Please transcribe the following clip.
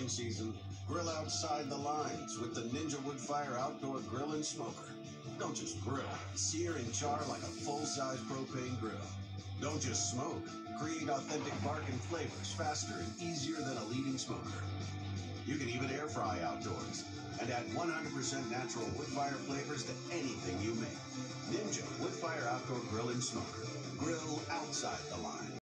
grilling season, grill outside the lines with the Ninja Woodfire Outdoor Grill and Smoker. Don't just grill, sear and char like a full-size propane grill. Don't just smoke, create authentic bargain flavors faster and easier than a leading smoker. You can even air fry outdoors and add 100% natural woodfire flavors to anything you make. Ninja Woodfire Outdoor Grill and Smoker. Grill outside the line.